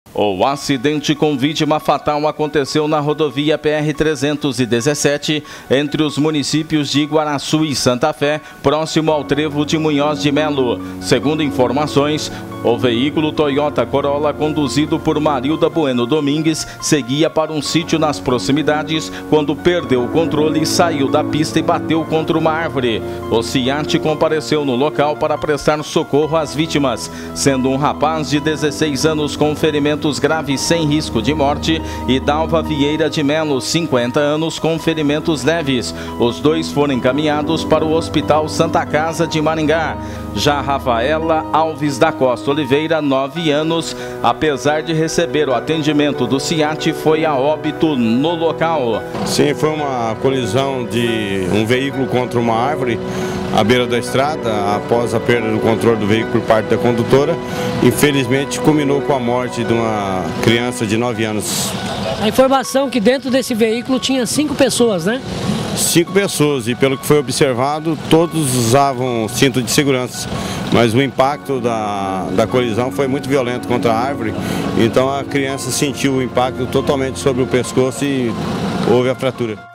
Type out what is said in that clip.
O acidente com vítima fatal aconteceu na rodovia PR-317, entre os municípios de Iguaraçu e Santa Fé, próximo ao trevo de Munhoz de Melo. Segundo informações, o veículo Toyota Corolla, conduzido por Marilda Bueno Domingues, seguia para um sítio nas proximidades quando perdeu o controle, saiu da pista e bateu contra uma árvore. O SEAT compareceu no local para prestar socorro às vítimas, sendo um rapaz de 16 anos com ferimentos graves sem risco de morte e Dalva Vieira de Melo, 50 anos, com ferimentos leves. Os dois foram encaminhados para o Hospital Santa Casa de Maringá. Já Rafaela Alves da Costa Oliveira, 9 anos, apesar de receber o atendimento do SEAT, foi a óbito no local. Sim, foi uma colisão de um veículo contra uma árvore à beira da estrada, após a perda do controle do veículo por parte da condutora. Infelizmente, culminou com a morte de uma criança de 9 anos. A informação é que dentro desse veículo tinha 5 pessoas, né? 5 pessoas, e pelo que foi observado, todos usavam cinto de segurança, mas o impacto da colisão foi muito violento contra a árvore, então a criança sentiu o impacto totalmente sobre o pescoço e houve a fratura.